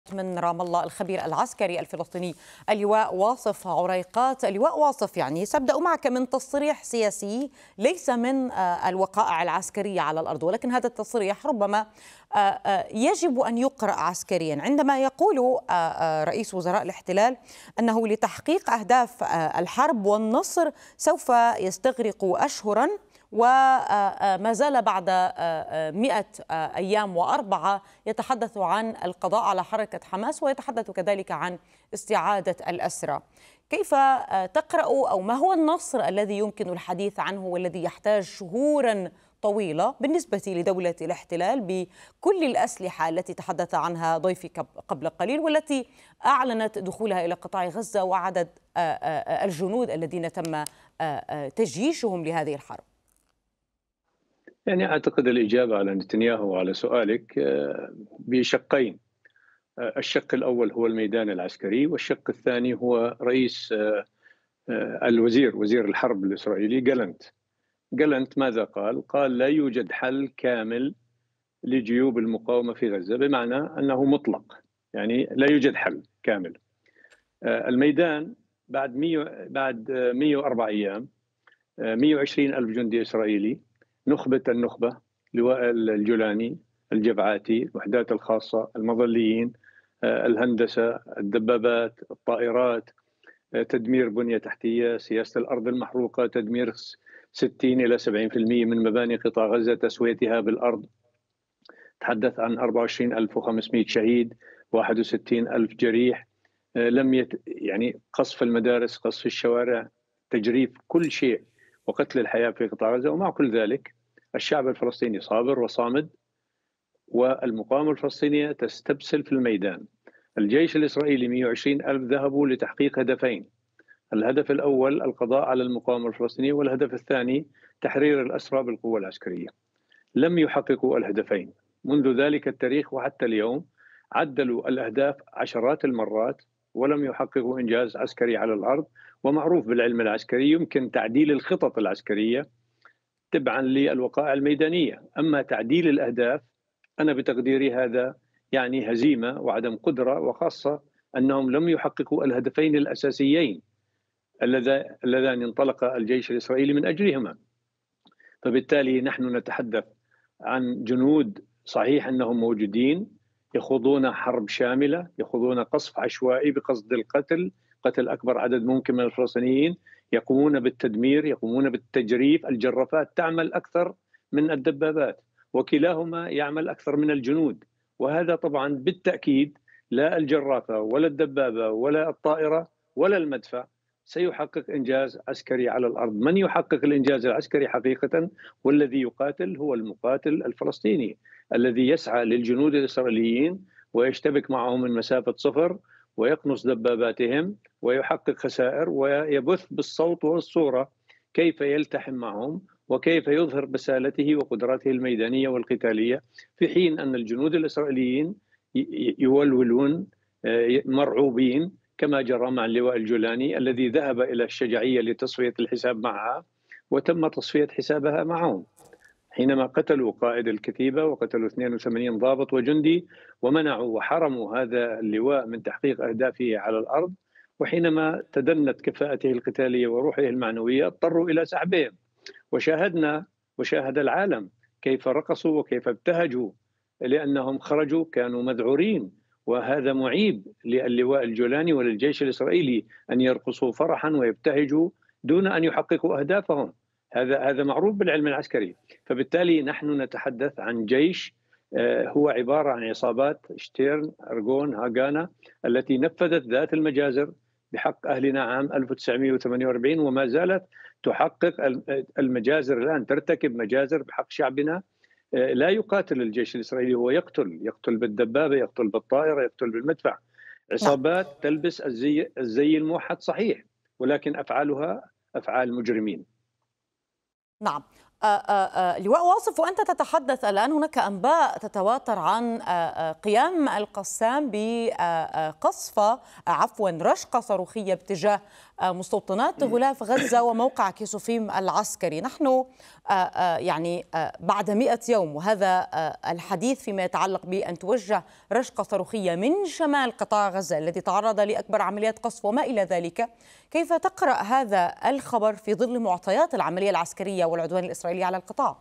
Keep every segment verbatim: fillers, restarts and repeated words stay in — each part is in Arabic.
من رام الله الخبير العسكري الفلسطيني اللواء واصف عريقات. اللواء واصف، يعني سأبدأ معك من تصريح سياسي ليس من الوقائع العسكرية على الأرض، ولكن هذا التصريح ربما يجب أن يقرأ عسكريا، عندما يقول رئيس وزراء الاحتلال أنه لتحقيق أهداف الحرب والنصر سوف يستغرق أشهرا، وما زال بعد مئة أيام وأربعة يتحدث عن القضاء على حركة حماس، ويتحدث كذلك عن استعادة الأسرى. كيف تقرأ، أو ما هو النصر الذي يمكن الحديث عنه والذي يحتاج شهورا طويلة بالنسبة لدولة الاحتلال بكل الأسلحة التي تحدث عنها ضيفي قبل قليل، والتي أعلنت دخولها إلى قطاع غزة وعدد الجنود الذين تم تجييشهم لهذه الحرب؟ يعني أعتقد الإجابة على نتنياهو وعلى سؤالك بشقين. الشق الأول هو الميدان العسكري، والشق الثاني هو رئيس الوزير وزير الحرب الإسرائيلي جالنت. جالنت ماذا قال؟ قال لا يوجد حل كامل لجيوب المقاومة في غزة، بمعنى أنه مطلق، يعني لا يوجد حل كامل. الميدان بعد مية بعد مئة وأربعة أيام مئة وعشرين ألف جندي إسرائيلي، نخبة النخبة، لواء الجولاني، الجبعاتي، الوحدات الخاصة، المظليين، الهندسة، الدبابات، الطائرات، تدمير بنية تحتية، سياسة الأرض المحروقة، تدمير ستين إلى سبعين بالمئة من مباني قطاع غزة، تسويتها بالأرض. تحدث عن أربعة وعشرين ألف وخمسمئة شهيد، واحد وستين ألف جريح، لم يت... يعني قصف المدارس، قصف الشوارع، تجريف كل شيء، وقتل الحياة في قطاع غزة. ومع كل ذلك الشعب الفلسطيني صابر وصامد، والمقاومة الفلسطينية تستبسل في الميدان. الجيش الإسرائيلي مئة وعشرين ألف ذهبوا لتحقيق هدفين: الهدف الأول القضاء على المقاومة الفلسطينية، والهدف الثاني تحرير الأسرى بالقوة العسكرية. لم يحققوا الهدفين منذ ذلك التاريخ وحتى اليوم، عدلوا الأهداف عشرات المرات ولم يحققوا إنجاز عسكري على الأرض. ومعروف بالعلم العسكري يمكن تعديل الخطط العسكرية تبعا للوقائع الميدانية، أما تعديل الأهداف أنا بتقديري هذا يعني هزيمة وعدم قدرة، وخاصة أنهم لم يحققوا الهدفين الأساسيين اللذان انطلق الجيش الإسرائيلي من أجلهما. فبالتالي نحن نتحدث عن جنود صحيح أنهم موجودين يخوضون حرب شاملة، يخوضون قصف عشوائي بقصد القتل، قتل أكبر عدد ممكن من الفلسطينيين، يقومون بالتدمير، يقومون بالتجريف. الجرافات تعمل أكثر من الدبابات، وكلاهما يعمل أكثر من الجنود. وهذا طبعا بالتأكيد لا الجرافة ولا الدبابة ولا الطائرة ولا المدفع سيحقق إنجاز عسكري على الأرض. من يحقق الإنجاز العسكري حقيقة والذي يقاتل هو المقاتل الفلسطيني، الذي يسعى للجنود الإسرائيليين ويشتبك معهم من مسافة صفر، ويقنص دباباتهم ويحقق خسائر، ويبث بالصوت والصورة كيف يلتحم معهم وكيف يظهر بسالته وقدراته الميدانية والقتالية، في حين أن الجنود الإسرائيليين يولولون مرعوبين، كما جرى مع اللواء الجولاني الذي ذهب إلى الشجاعية لتصفية الحساب معها وتم تصفية حسابها معهم، حينما قتلوا قائد الكتيبة وقتلوا اثنين وثمانين ضابط وجندي، ومنعوا وحرموا هذا اللواء من تحقيق أهدافه على الأرض. وحينما تدنت كفاءته القتالية وروحه المعنوية اضطروا إلى سحبهم. وشاهدنا وشاهد العالم كيف رقصوا وكيف ابتهجوا لأنهم خرجوا، كانوا مذعورين. وهذا معيب للواء الجولاني وللجيش الإسرائيلي أن يرقصوا فرحا ويبتهجوا دون أن يحققوا أهدافهم. هذا هذا معروف بالعلم العسكري. فبالتالي نحن نتحدث عن جيش هو عبارة عن عصابات شتيرن، أرغون، هاغانا، التي نفذت ذات المجازر بحق أهلنا عام ألف وتسعمئة وثمانية وأربعين، وما زالت تحقق المجازر الآن، ترتكب مجازر بحق شعبنا. لا يقاتل الجيش الإسرائيلي، هو يقتل، يقتل بالدبابة، يقتل بالطائرة، يقتل بالمدفع. عصابات تلبس الزي الزي الموحد صحيح، ولكن أفعالها أفعال مجرمين. نعم. لواء واصف، وأنت تتحدث الآن هناك أنباء تتواتر عن قيام القسام بقصف عفوا رشقة صاروخية باتجاه مستوطنات غلاف غزة وموقع كيسوفيم العسكري. نحن يعني بعد مئة يوم، وهذا الحديث فيما يتعلق بأن توجه رشقة صاروخية من شمال قطاع غزة الذي تعرض لأكبر عمليات قصف وما إلى ذلك. كيف تقرأ هذا الخبر في ظل معطيات العملية العسكرية والعدوان الإسرائيلي على القطاع؟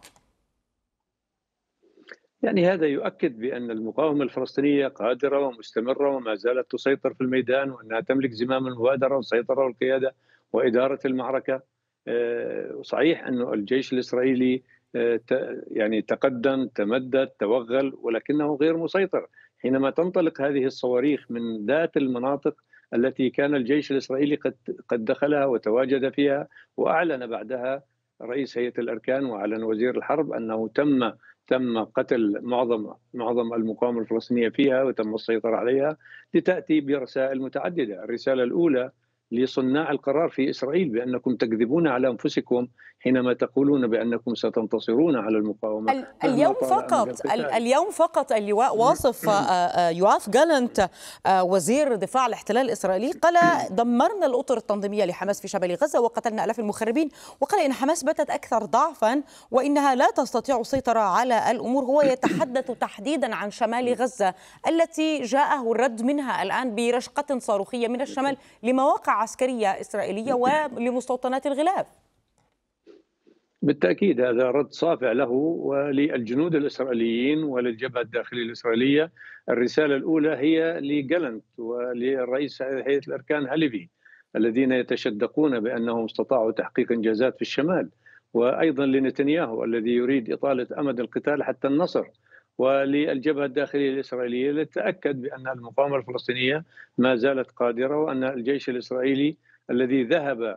يعني هذا يؤكد بأن المقاومة الفلسطينية قادرة ومستمرة وما زالت تسيطر في الميدان، وأنها تملك زمام المبادرة والسيطرة والقيادة وإدارة المعركة. صحيح أن الجيش الإسرائيلي يعني تقدم، تمدد، توغل، ولكنه غير مسيطر. حينما تنطلق هذه الصواريخ من ذات المناطق التي كان الجيش الإسرائيلي قد قد دخلها وتواجد فيها، وأعلن بعدها رئيس هيئة الأركان وأعلن وزير الحرب أنه تم تم قتل معظم معظم المقاومة الفلسطينية فيها وتم السيطرة عليها، لتأتي برسائل متعددة. الرسالة الأولى لصناع القرار في إسرائيل بأنكم تكذبون على أنفسكم حينما تقولون بأنكم ستنتصرون على المقاومة. اليوم فقط اليوم فقط اللواء واصف يواف جالنت وزير دفاع الاحتلال الإسرائيلي قال: دمرنا الأطر التنظيمية لحماس في شمال غزة وقتلنا آلاف المخربين، وقال إن حماس باتت أكثر ضعفا وإنها لا تستطيع السيطرة على الأمور. هو يتحدث تحديدا عن شمال غزة التي جاءه الرد منها الآن برشقة صاروخية من الشمال لمواقع عسكرية إسرائيلية ولمستوطنات الغلاف. بالتأكيد هذا رد صافع له وللجنود الإسرائيليين وللجبهة الداخلية الإسرائيلية. الرسالة الأولى هي لجالنت وللرئيس هيئة الأركان هاليفي الذين يتشدقون بأنهم استطاعوا تحقيق إنجازات في الشمال، وأيضا لنتنياهو الذي يريد إطالة أمد القتال حتى النصر، وللجبهة الداخلية الإسرائيلية لتتأكد بأن المقاومة الفلسطينية ما زالت قادرة، وأن الجيش الإسرائيلي الذي ذهب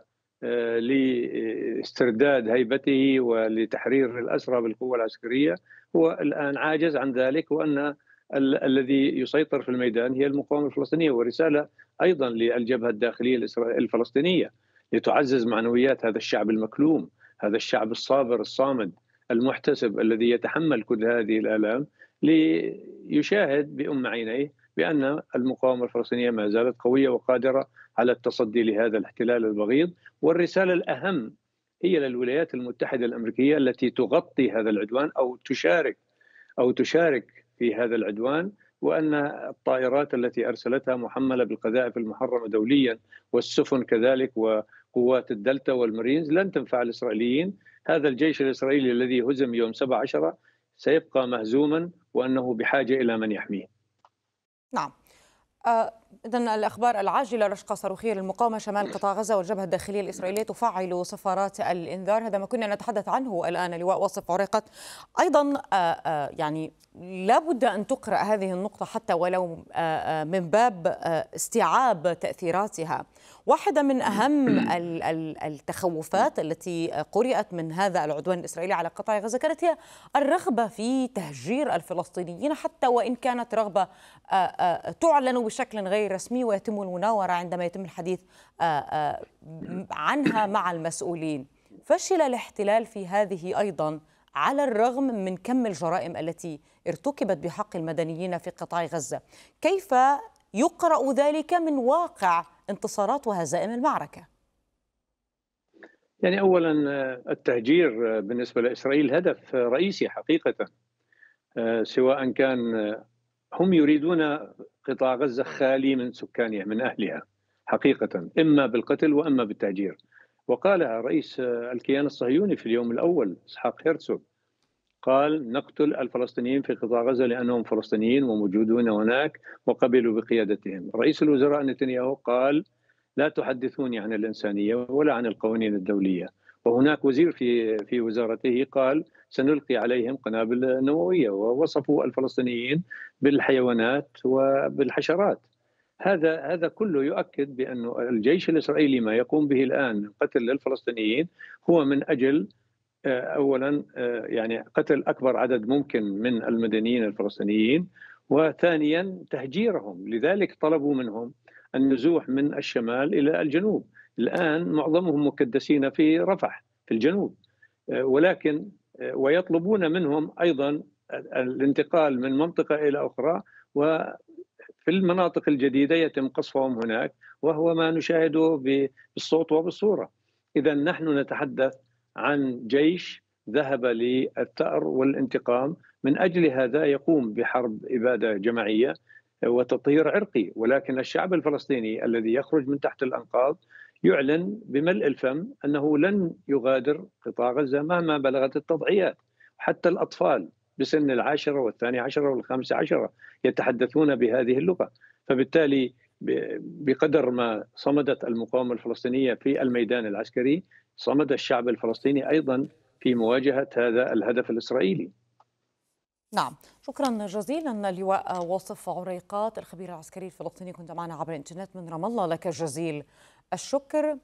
لاسترداد هيبته ولتحرير الأسرى بالقوة العسكرية هو الآن عاجز عن ذلك، وأن ال الذي يسيطر في الميدان هي المقاومة الفلسطينية. ورسالة أيضا للجبهة الداخلية الفلسطينية لتعزز معنويات هذا الشعب المكلوم، هذا الشعب الصابر الصامد المحتسب الذي يتحمل كل هذه الآلام، ليشاهد بأم عينيه بأن المقاومة الفلسطينية ما زالت قوية وقادرة على التصدي لهذا الاحتلال البغيض. والرسالة الأهم هي للولايات المتحدة الأمريكية التي تغطي هذا العدوان أو تشارك أو تشارك في هذا العدوان، وأن الطائرات التي أرسلتها محملة بالقذائف المحرمة دوليا والسفن كذلك وقوات الدلتا والمارينز لن تنفع الإسرائيليين. هذا الجيش الإسرائيلي الذي هزم يوم سبعة عشر سيبقى مهزوما، وأنه بحاجة إلى من يحميه. نعم. إذن الأخبار العاجلة: رشقة صاروخية للمقاومة شمال قطاع غزة والجبهة الداخلية الإسرائيلية تفعل صفارات الإنذار. هذا ما كنا نتحدث عنه الآن لواء واصف عريقط. أيضا يعني لا بد أن تقرأ هذه النقطة حتى ولو من باب استيعاب تأثيراتها. واحدة من أهم التخوفات التي قرأت من هذا العدوان الإسرائيلي على قطاع غزة كانت هي الرغبة في تهجير الفلسطينيين، حتى وإن كانت رغبة تعلن بشكل غير رسمي ويتم المناورة عندما يتم الحديث عنها مع المسؤولين. فشل الاحتلال في هذه أيضا على الرغم من كم الجرائم التي ارتكبت بحق المدنيين في قطاع غزة. كيف يقرأ ذلك من واقع انتصارات وهزائم المعركة؟ يعني أولا التهجير بالنسبة لإسرائيل هدف رئيسي حقيقة، سواء كان هم يريدون قطاع غزة خالي من سكانها من أهلها حقيقة، إما بالقتل وإما بالتهجير. وقالها رئيس الكيان الصهيوني في اليوم الأول إسحاق هيرتزوغ، قال: نقتل الفلسطينيين في قطاع غزة لأنهم فلسطينيين وموجودون هناك وقبلوا بقيادتهم. رئيس الوزراء نتنياهو قال: لا تحدثوني عن الإنسانية ولا عن القوانين الدولية. وهناك وزير في في وزارته قال: سنلقي عليهم قنابل نووية، ووصفوا الفلسطينيين بالحيوانات وبالحشرات. هذا هذا كله يؤكد بأن الجيش الإسرائيلي ما يقوم به الآن من قتل للفلسطينيين هو من أجل أولا يعني قتل أكبر عدد ممكن من المدنيين الفلسطينيين، وثانيا تهجيرهم. لذلك طلبوا منهم النزوح من الشمال إلى الجنوب. الآن معظمهم مكدسين في رفح في الجنوب، ولكن ويطلبون منهم أيضا الانتقال من منطقة إلى أخرى، في المناطق الجديدة يتم قصفهم هناك، وهو ما نشاهده بالصوت وبالصورة. إذا نحن نتحدث عن جيش ذهب للثأر والانتقام، من أجل هذا يقوم بحرب إبادة جماعية وتطهير عرقي. ولكن الشعب الفلسطيني الذي يخرج من تحت الأنقاض يعلن بملء الفم أنه لن يغادر قطاع غزة مهما بلغت التضحيات. حتى الأطفال بسن العاشرة والثانية عشرة والخامسة عشرة يتحدثون بهذه اللغة. فبالتالي بقدر ما صمدت المقاومة الفلسطينية في الميدان العسكري، صمد الشعب الفلسطيني أيضا في مواجهة هذا الهدف الإسرائيلي. نعم، شكرا جزيلا اللواء واصف عريقات الخبير العسكري الفلسطيني، كنت معنا عبر الانترنت من رام الله، لك جزيل الشكر.